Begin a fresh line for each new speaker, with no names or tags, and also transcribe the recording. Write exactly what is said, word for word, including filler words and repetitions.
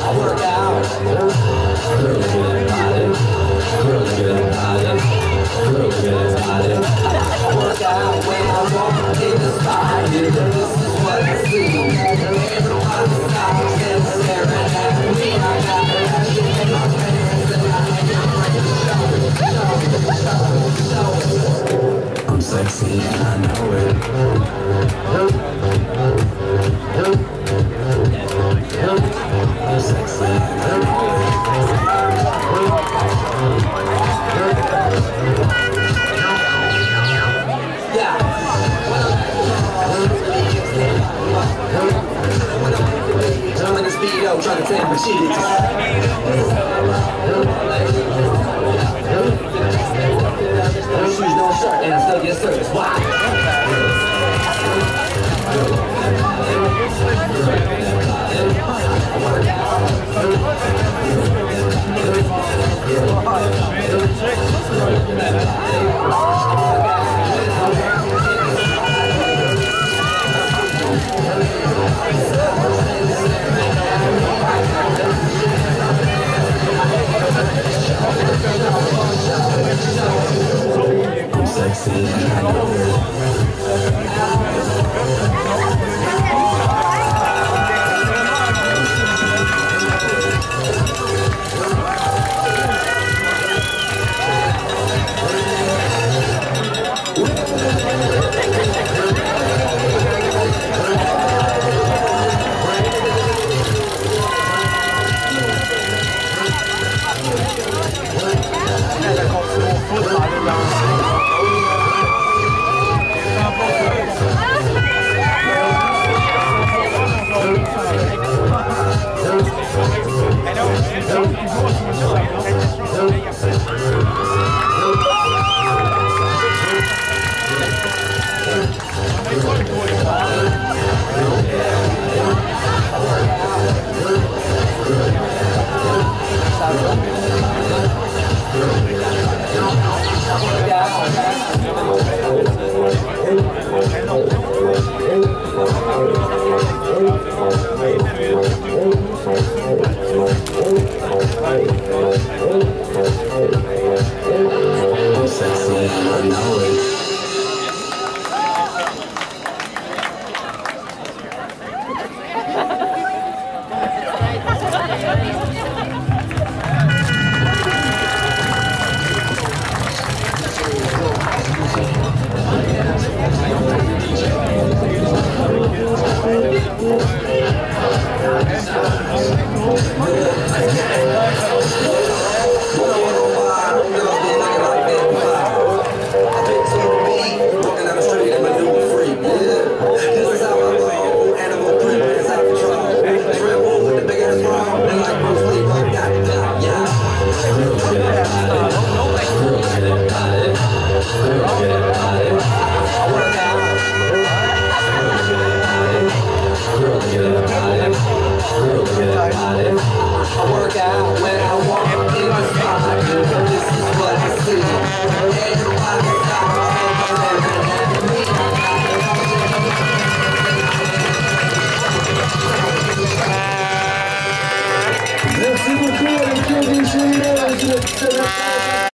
I work out. Girls get about it. Girls get about it. Girls get about it. I work out when I walk in the spot. This is what I see. Everyone's out there staring at me. I got that shit in my pants and I ain't show, show, show. I'm sexy and I know it. I'm sexy and I know it. Yeah. I'm in the speedo trying to take my cheese. No shoes, no shirt, and I still get service. Why? I'm sexy and I know it. I know.